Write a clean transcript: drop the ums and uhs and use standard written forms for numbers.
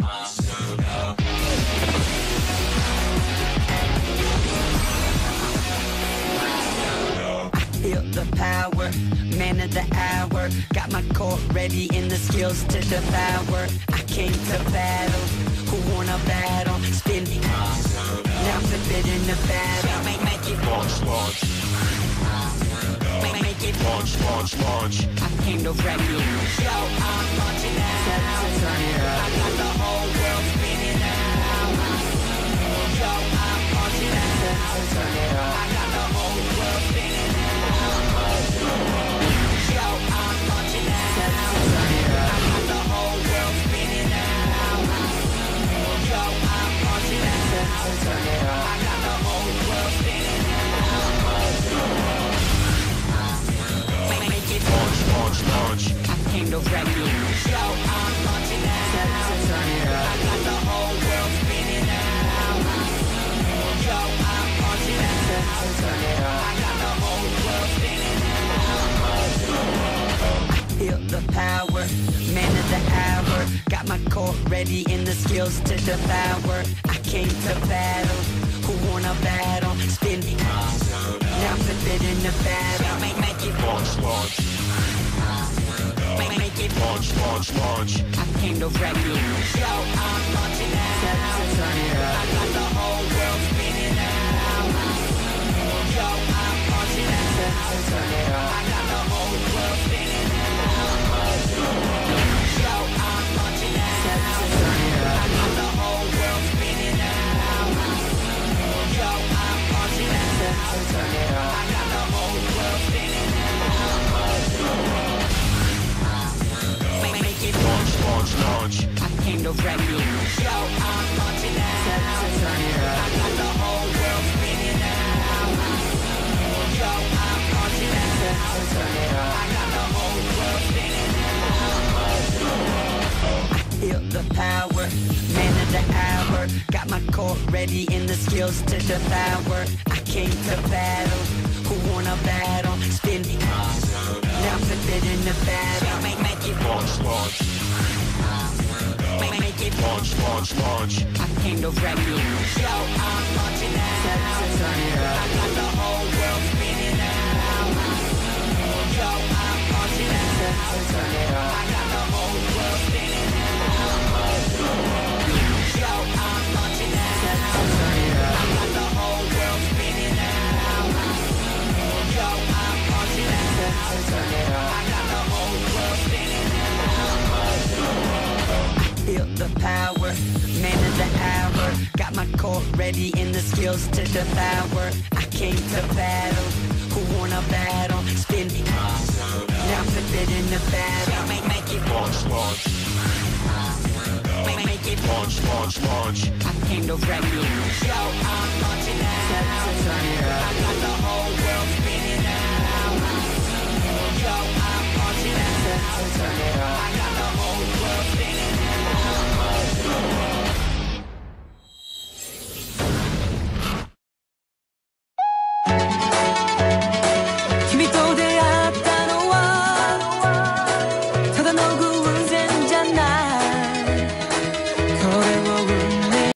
Monsuno. Feel the power, man of the hour. Got my core ready and the skills to devour. I came to battle, who wanna battle? Spin it, now flip it in the battle. Make it launch, launch. Make it launch, launch, launch. I came to wreck it. Yo, I'm launching now. I got the whole world spinning now. Yo, I'm launching now. I got the whole world spinning now. Yo, I'm launching now. I got the whole world spinning now. Yo, I'm launching now. I got the whole world spinning now. Make it launch, launch, launch. I came to wreck it. Yo, I'm launching now. I got the whole world spinning now. Yo, I'm launching now. I got the whole world spinning now. Feel the power, man of the hour. Got my core ready and the skills to devour. I came to battle, who wanna battle? Spin it, now flip it in the battle. Make it launch, launch. Make it launch, launch, launch. I came to wreck it. Yo, I'm launching now. I got the whole world spinning now. Yo, I'm launching now. I got the whole world spinning now. Yo, I'm launching now. I got the whole world spinning now. Yo, I'm launching now. I got the whole world spinning now. Make it launch, launch, launch. I came to wreck it. Yo, I'm launching now. I got the whole world spinning now. Yo, I'm launching now. I got the whole world spinning now. Feel the power, man of the hour. Got my core ready and the skills to devour. I came to battle, who wanna battle? Spin it, now flip it in the battle. Make it launch, launch. Make it launch, launch, launch. I came to wreck it. Yo, I'm launching now. I got the whole world spinning now. Yo, I'm launching now. I got the whole world spinning now. Yo, I'm launching now. I got the whole world spinning now. Yo, I'm launching now. I got the whole world spinning now. Feel the power, man of the hour. Got my core ready and the skills to devour. I came to battle, who wanna battle? Spin it, now flip it in the battle. Make it launch, launch. Make it launch, launch, launch. I came to wreck it. Yo, I'm launching now. I got the whole world spinning.